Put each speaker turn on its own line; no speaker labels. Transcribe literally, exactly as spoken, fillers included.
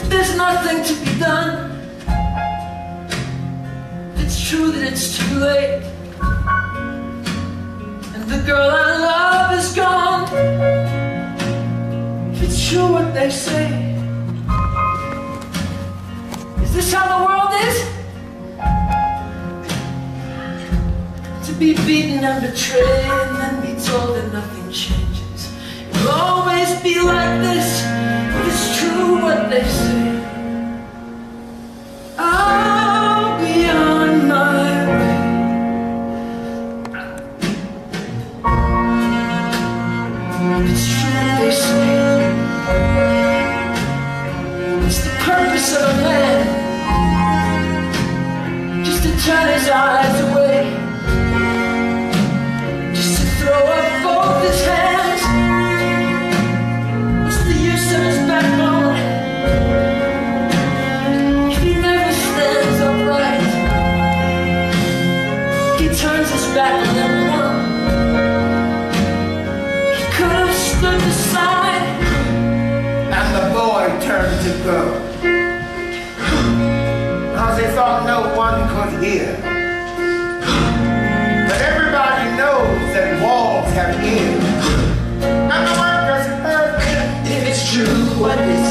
there's nothing to be done, if it's true that it's too late, and the girl I love is gone, if it's true what they say, is this how the world is? To be beaten and betrayed and then be told that nothing changes. It will always be like this, if it's true what they say. I'll be on my way. If it's true what they say, it's the purpose of a man just to turn his eyes away, just to throw up both his hands. What's the use of his backbone if he never stands upright? He turns his back on everyone. He could have stood aside.
And the boy turned to go, cause he thought no one could hear. But everybody knows that walls have ears, and the workers heard him.
If it's true what they